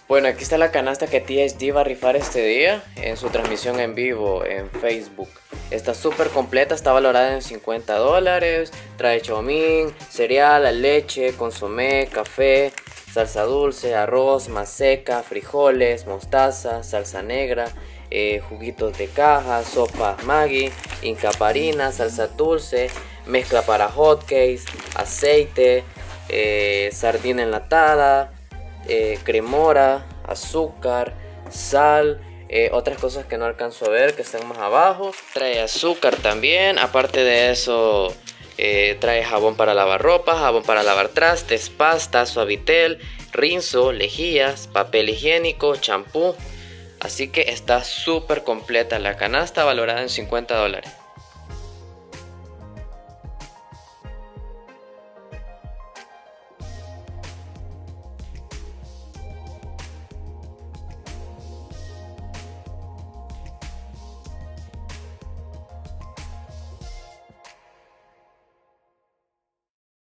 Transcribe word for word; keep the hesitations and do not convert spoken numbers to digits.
Bueno, aquí está la canasta que T H D va a rifar este día en su transmisión en vivo en Facebook. Está súper completa, está valorada en cincuenta dólares. Trae chomín, cereal, leche, consomé, café, salsa dulce, arroz, maseca, frijoles, mostaza, salsa negra, eh, juguitos de caja, sopa Maggi, incaparina, salsa dulce, mezcla para hotcakes, aceite, eh, sardina enlatada, eh, cremora, azúcar, sal, eh, otras cosas que no alcanzo a ver que están más abajo. Trae azúcar también, aparte de eso eh, trae jabón para lavar ropa, jabón para lavar trastes, pasta, suavitel, rinzo, lejías, papel higiénico, champú. Así que está súper completa la canasta valorada en cincuenta dólares.